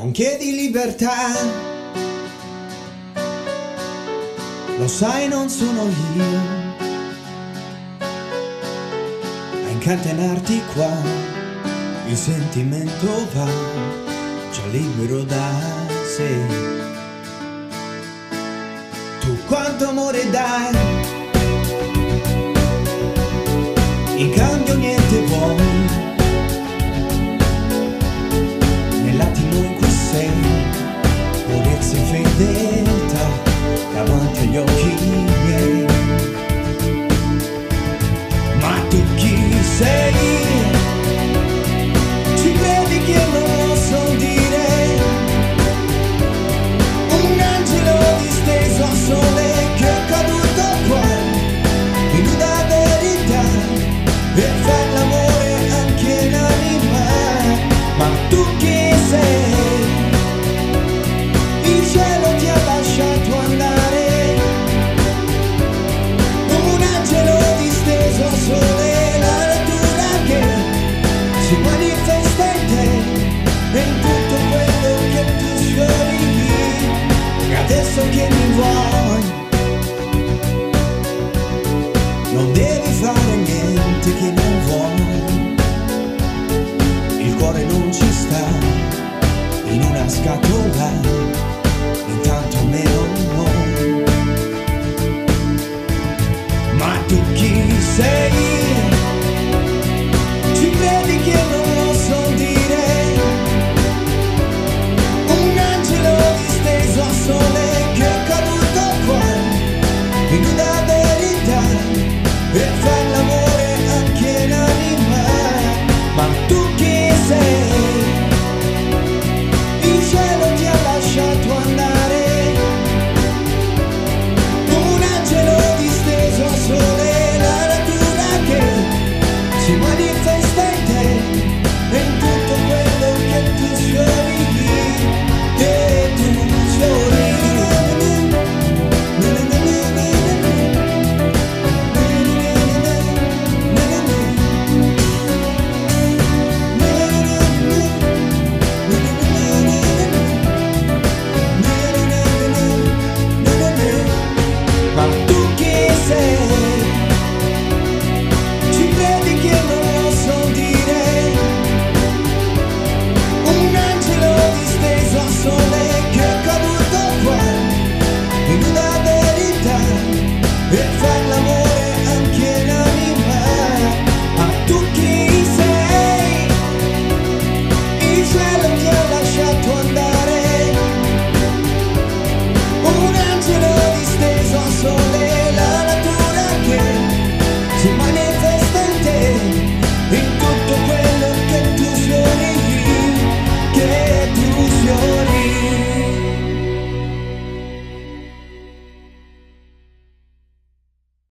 Non chiedi libertà, lo sai non sono io a incatenarti qua, il sentimento va già libero da sé. Tu quanto amore dai, in cambio niente vuoi, nell'attimo in cui sei, purezza e fedeltà davanti agli occhi miei. Ma tu chi sei? Ci credi che non lo so dire? Un angelo disteso al sole che è caduto qua, in una verità, per far l'amore anche in anima. Ma tu chi sei? Il cielo ti ha lasciato andare, un angelo disteso al sole, la natura che si manifesta in te e in tutto quello che tu sfiori. E adesso che mi vuoi, non devi fare niente che non vuoi. Il cuore non ci sta in una scatola,